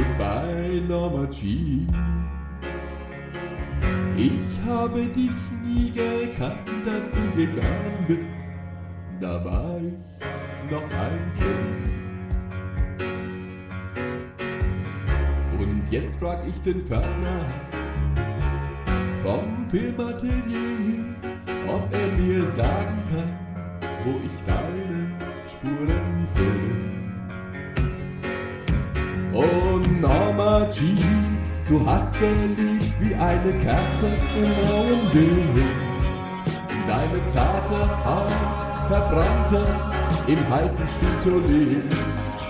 Goodbye, Norma Jean. Ich habe dich nie gekannt, als du gegangen bist. Da war ich noch ein Kind. Und jetzt frag ich den Pförtner vom Filmatelier, ob er mir sagen kann, wo ich deine Spuren finde. Oh Norma Jean, du hast geliebt wie eine Kerze im rauen Wind. Deine zarte Haut verbrannte im heißen Studiolicht.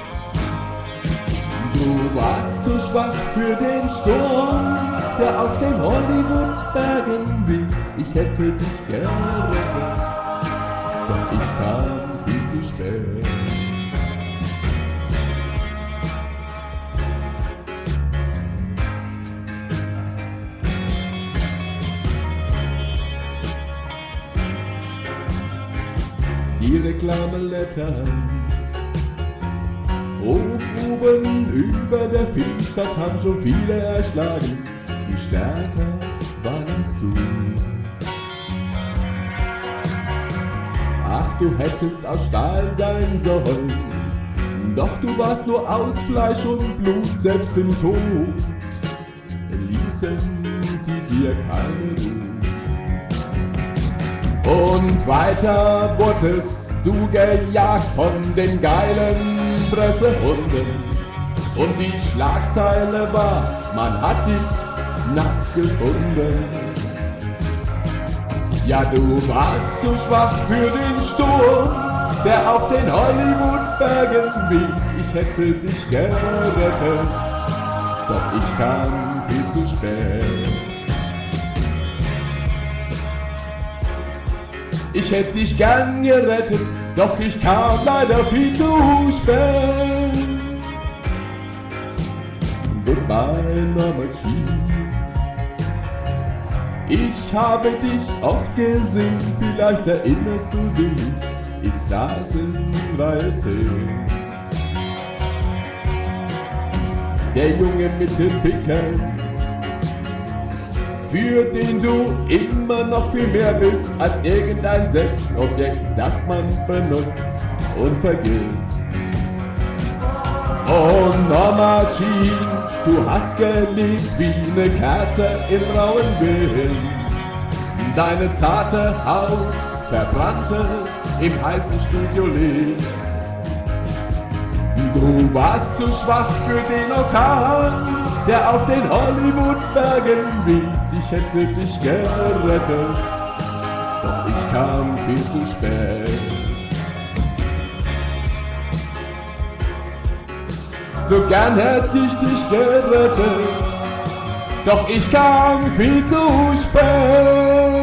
Du warst zu schwach für den Sturm, der auf den Hollywood-Bergen weht. Ich hätte dich gerettet, doch ich kam viel zu spät. Die Reklamelettern oben über der Filmstadt haben schon viele erschlagen, die stärker waren als du. Ach, du hättest aus Stahl sein sollen, doch du warst nur aus Fleisch und Blut, selbst im Tod ließen sie dir keine Ruhe. Und weiter wurdest du gejagt von den geilen Pressehunden. Und die Schlagzeile war, man hat dich nackt gefunden. Ja, du warst zu schwach für den Sturm, der auf den Hollywood-Bergen weht. Ich hätte dich gerettet, doch ich kam viel zu spät. Ich hätte dich gern gerettet, doch ich kam leider viel zu spät. Goodbye, Norma Jean. Ich habe dich oft gesehen, vielleicht erinnerst du dich. Ich saß in Reihe 10. Der Junge mit dem Pickel, für den du immer noch viel mehr bist als irgendein Sexobjekt, das man benutzt und vergisst. Oh Norma Jean, du hast gelebt wie eine Kerze im rauen Wind. Deine zarte Haut verbrannte im heißen Studiolicht. Du warst zu schwach für den Orkan, der auf den Hollywood-Bergen weht. Ich hätte dich gerettet, doch ich kam viel zu spät. So gern hätte ich dich gerettet, doch ich kam viel zu spät.